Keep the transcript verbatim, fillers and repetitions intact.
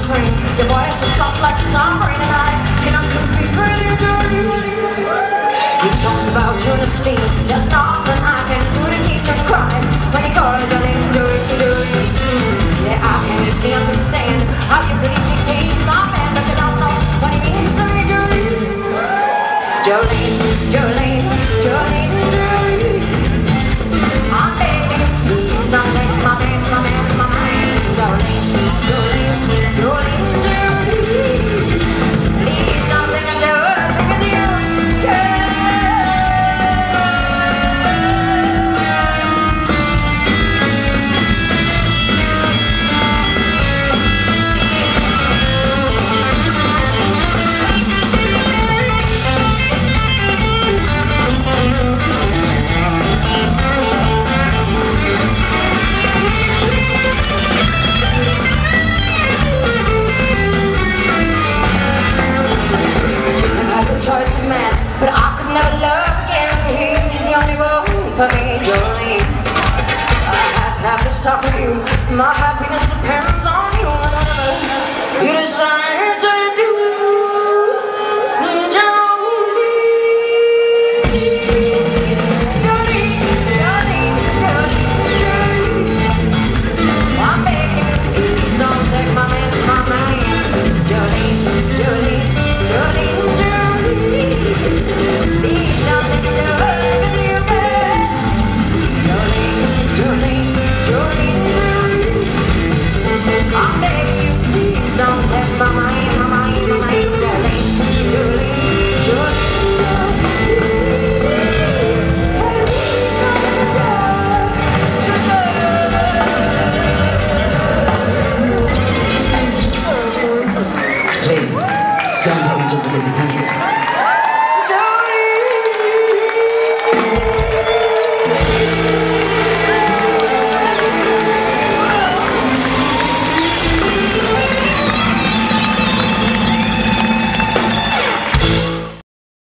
scream. Your voice is soft like summer rain, and I cannot compete with you, Jolene. He talks about your esteem. There's nothing I can do to keep from crying when he calls your name, Jolene, Jolene. Yeah, I can easily understand how you could easily take my man, but you don't know what he means to me, Jolene. Jolene, Jolene, Jolene, Jolene. I'm begging you, please don't take my man, my man, my man. Jolene, Jolene, Jolene, Jolene. Please don't think I'm just because you care. But I could never love again. He's the only one for me, Jolene. I had to have this talk with you. My happy